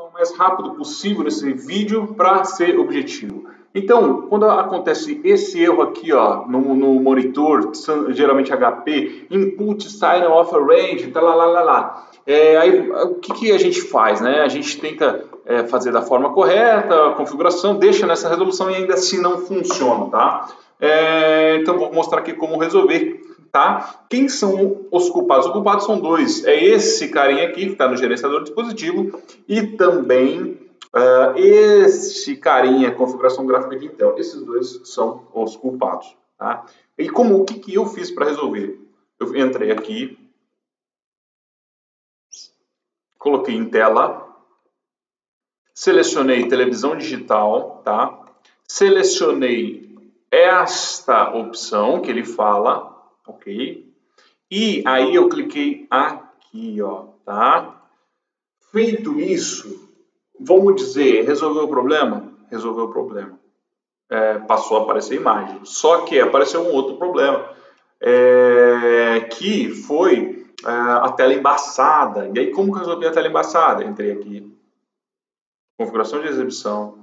o mais rápido possível nesse vídeo para ser objetivo. Então, quando acontece esse erro aqui, ó, no monitor, geralmente HP, input sign off range, aí o que a gente faz, né? A gente tenta fazer da forma correta a configuração, deixa nessa resolução e ainda assim não funciona, tá? Então vou mostrar aqui como resolver, tá? Quem são os culpados? Os culpados são dois, é esse carinha aqui que está no gerenciador de dispositivo e também esse carinha, configuração gráfica de Intel. Esses dois são os culpados, tá? E o que eu fiz para resolver? Eu entrei aqui, coloquei em tela, selecionei televisão digital, tá? Selecionei esta opção que ele fala, ok? E aí eu cliquei aqui, ó, tá? Feito isso, vamos dizer, resolveu o problema? Resolveu o problema. Passou a aparecer a imagem. Só que apareceu um outro problema, que foi a tela embaçada. E aí, como que eu resolvi a tela embaçada? Entrei aqui, configuração de exibição,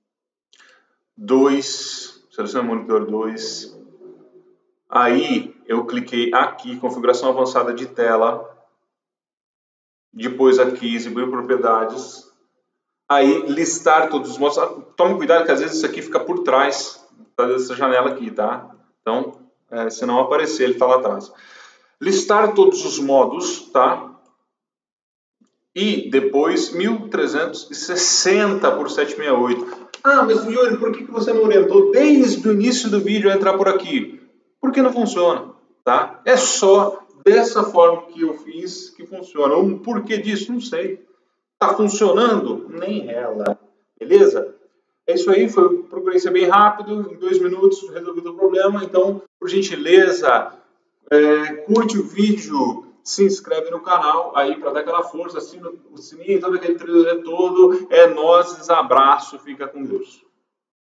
2, selecionei monitor 2. Aí eu cliquei aqui, configuração avançada de tela. Depois aqui, exibir propriedades. Aí listar todos os modos. Tome cuidado que às vezes isso aqui fica por trás dessa janela aqui, tá? Então, se não aparecer, ele está lá atrás. Listar todos os modos, tá? E depois 1360 por 768. Ah, mas Yuri, por que você não orientou desde o início do vídeo a entrar por aqui? Porque não funciona, tá? É só dessa forma que eu fiz que funciona. O porquê disso? Não sei. Tá funcionando? Nem ela. Beleza? É isso aí. Procurei ser bem rápido. Em 2 minutos resolvi o problema. Então, por gentileza, curte o vídeo, se inscreve no canal aí para dar aquela força, assina o sininho, todo aquele trailer todo. É nóis, abraço, fica com Deus.